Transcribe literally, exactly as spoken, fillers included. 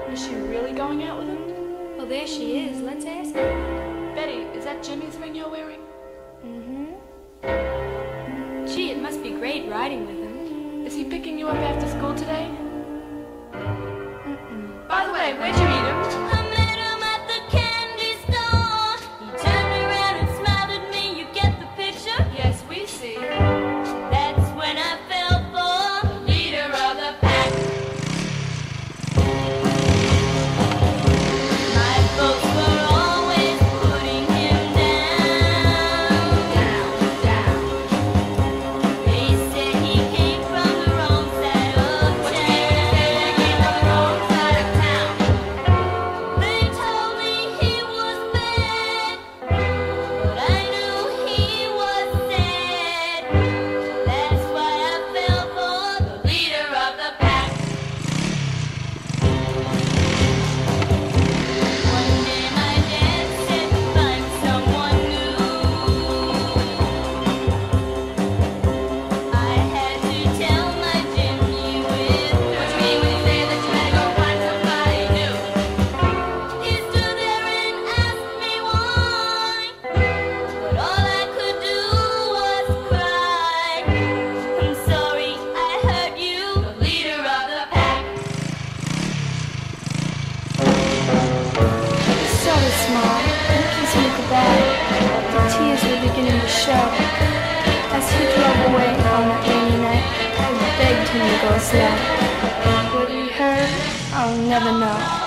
Is she really going out with him? Well, there she is. Let's ask her. Betty, is that Jimmy's ring you're wearing? Mm-hmm. Gee, it must be great riding with him. Is he picking you up after school today? Mm-mm. By the way, where'd you meet him? I met him at the candy store. He turned around and smiled at me. You get the picture? Yes, we see. That's when I fell for the leader of the pack. My folks were always putting him down, Down, down. They said he came from the wrong side of What do you mean they say they came from the wrong side of town? They told me he was bad, but I knew he was sad. That's why I fell for the leader of the pack. One day my dad said, find someone new. I had to tell my Jimmy with What do you mean when you say that you had to go find somebody new? He stood there and asked me why, but all I could do was cry. I'm sorry I hurt you, the leader of the pack. So small, and kissing me goodbye. The tears were beginning to show. As he drove away on that rainy night, I begged him to go slow. Whether he heard, I'll never know.